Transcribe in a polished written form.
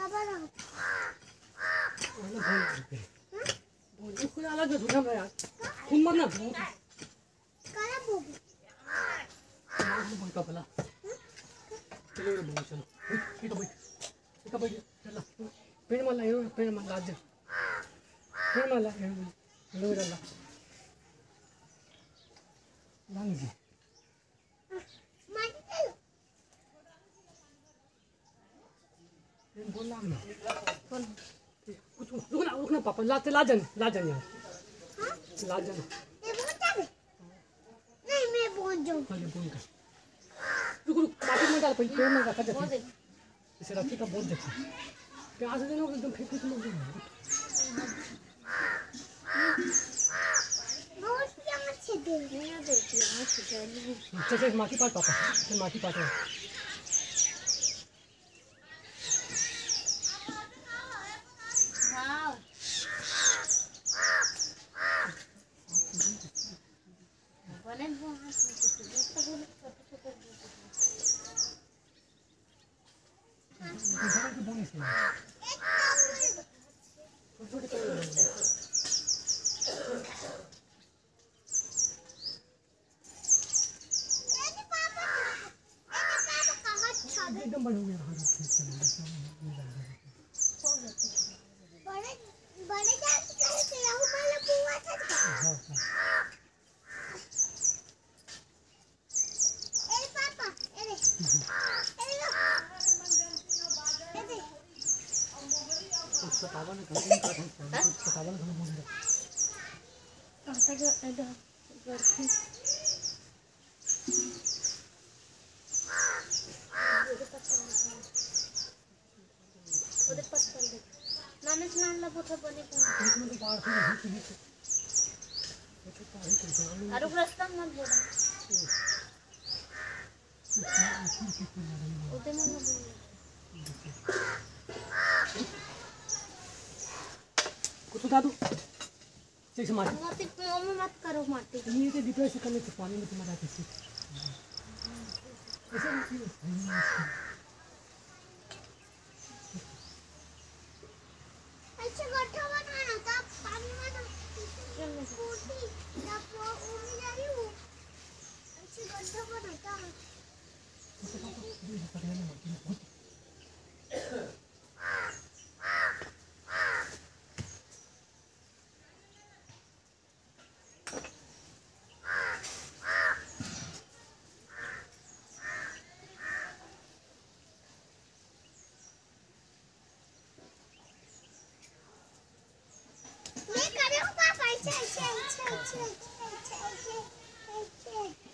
पापा ना बोल उसको अलग से झूठा यार खून मरना काला बोल का भला चलो रे बोल चलो ये तो भाई चल पेड़ मार ला आज पेड़ मार ला लो रे ला लांग जी बोल लांग ना कुछ रुकना पापा लाजन यार लाजन नहीं मैं बोल जाऊँ पहले बोल कर रुक माटी में डाल पेड़ में रखा जाता इसे रखी का बोल देते प्याज देना एकदम फेंक के लोग बहुत क्या मच्छी दे नहीं है देखिए मच्छी चल माटी पाट पापा चल माटी पाट हाँ बने बहुत एकदम बड़े हो गए बड़े जाते कैसे रहूं मैं बुआ था ए पापा ए लो उसका पापा ने घर में काटा उसका पापा ने घर में बोल दिया आता जो इधर करती उधर पत्थर दे नाने से नान लबो तो बने इसमें तो बाहर से नहीं अरुक रास्ता मत बोला उधर मत बोल कुछ बता दो चल माटी मत करो माटी ये तो डिप्रेशन करने से पानी में तुम्हारा कैसे ऐसे नहीं ऐसे गड्ढा बनाना था पानी में ना फूटी जब वो उड़ जा रही हूँ ऐसे गड्ढा बनाता मैं कर रहा हूँ पापा ऐसे